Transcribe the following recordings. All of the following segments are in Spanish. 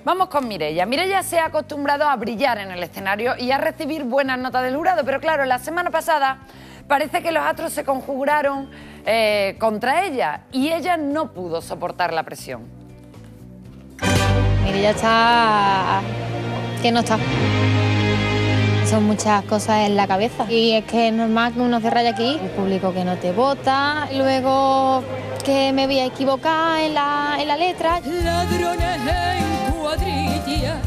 Vamos con Mireia. Mireia se ha acostumbrado a brillar en el escenario y a recibir buenas notas del jurado, pero claro, la semana pasada parece que los astros se conjuraron contra ella y ella no pudo soportar la presión. Mireia está... que no está. Son muchas cosas en la cabeza y es que es normal que uno se raye aquí, el público que no te vota, luego que me voy a equivocar en la letra. Ladrones en cuadrilla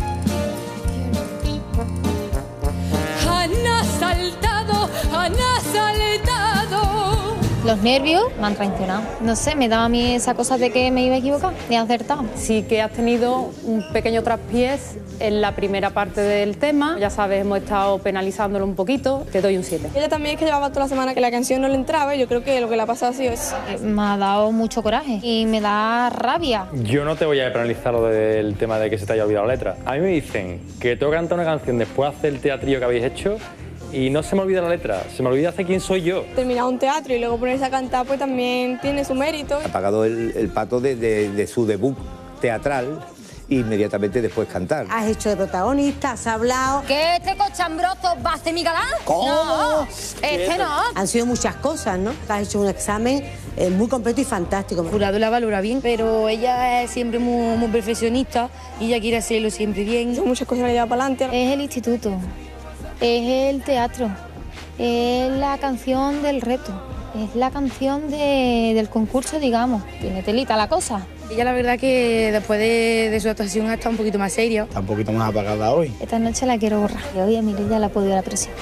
han asaltado. Los nervios me han traicionado. No sé, me daba a mí esa cosa de que me iba a equivocar, de acertar. Sí que has tenido un pequeño traspiés en la primera parte del tema. Ya sabes, hemos estado penalizándolo un poquito. Te doy un 7. Ella también es que llevaba toda la semana que la canción no le entraba y yo creo que lo que le ha pasado ha sido eso. Me ha dado mucho coraje y me da rabia. Yo no te voy a penalizar lo del tema de que se te haya olvidado la letra. A mí me dicen que tengo que cantar una canción después de hacer el teatrillo que habéis hecho y no se me olvida la letra, se me olvida hacer quién soy yo. Terminar un teatro y luego ponerse a cantar pues también tiene su mérito. Ha pagado el pato de su debut teatral e inmediatamente después cantar. Has hecho de protagonista, has hablado... ¿Que este cochambroso va a ser mi galán? ¿Cómo? No, este no. Han sido muchas cosas, ¿no? Has hecho un examen muy completo y fantástico. El jurado la valora bien, pero ella es siempre muy perfeccionista y ella quiere hacerlo siempre bien. Muchas cosas la lleva para adelante. Es el instituto, es el teatro, es la canción del reto, es la canción del concurso, digamos. Tiene telita la cosa. Ella la verdad que después de su actuación está un poquito más seria. Está un poquito más apagada hoy. Esta noche la quiero borrar. Y hoy a Mireia le ha podido la presión.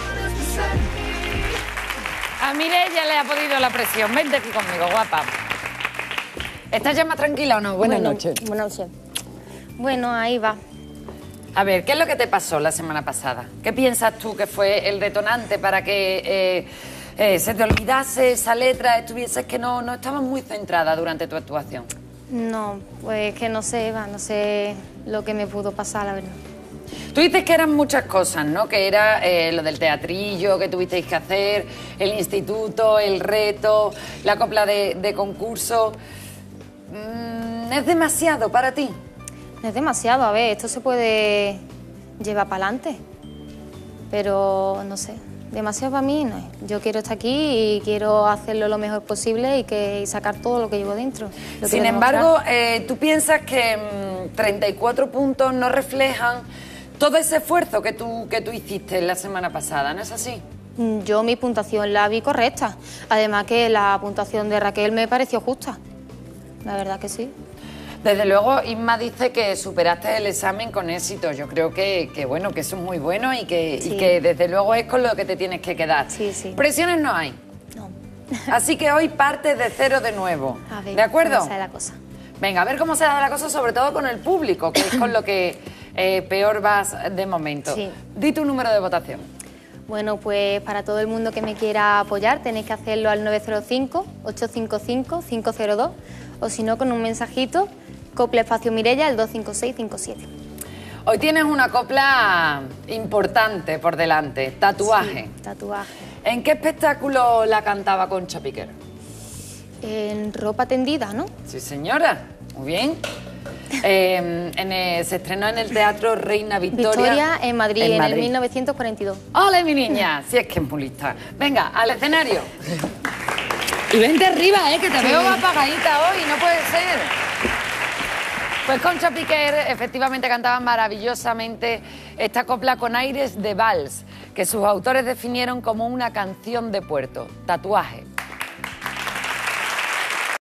A Mireia le ha podido la presión. Vente aquí conmigo, guapa. ¿Estás ya más tranquila o no? Buenas noches. Buenas noches. Bueno, ahí va. A ver, ¿qué es lo que te pasó la semana pasada? ¿Qué piensas tú que fue el detonante para que se te olvidase esa letra, estuvieses que no estabas muy centrada durante tu actuación? No, pues que no sé, Eva, no sé lo que me pudo pasar, la verdad. Tú dices que eran muchas cosas, ¿no? Que era lo del teatrillo que tuvisteis que hacer, el instituto, el reto, la copla de concurso. ¿Es demasiado para ti? No es demasiado, a ver, esto se puede llevar para adelante, pero no sé, demasiado para mí no es. Yo quiero estar aquí y quiero hacerlo lo mejor posible y sacar todo lo que llevo dentro. Sin embargo, ¿tú piensas que 34 puntos no reflejan todo ese esfuerzo que tú hiciste la semana pasada, ¿no es así? Yo mi puntuación la vi correcta, además que la puntuación de Raquel me pareció justa, la verdad que sí. Desde luego, Isma dice que superaste el examen con éxito. Yo creo que bueno, que eso es muy bueno y que desde luego es con lo que te tienes que quedar. Sí, sí. Presiones no hay. No. Así que hoy partes de cero de nuevo. A ver, ¿de acuerdo? cómo sale la cosa. Venga, a ver cómo se da la cosa, sobre todo con el público, que es con lo que peor vas de momento. Sí. Di tu número de votación. Bueno, pues para todo el mundo que me quiera apoyar tenéis que hacerlo al 905-855-502 o si no con un mensajito, Copla Espacio Mireia, el 25657. Hoy tienes una copla importante por delante, Tatuaje. Sí, Tatuaje. ¿En qué espectáculo la cantaba Concha Piquer? En Ropa Tendida, ¿no? Sí, señora. Muy bien. Se estrenó en el Teatro Reina Victoria. En Madrid, en el 1942. ¡Hola, mi niña! Si es que es muy lista. Venga, al escenario. Y vente arriba, que te Veo apagadita hoy, no puede ser. Pues Concha Piquer efectivamente cantaba maravillosamente esta copla con aires de vals, que sus autores definieron como una canción de puerto, Tatuaje.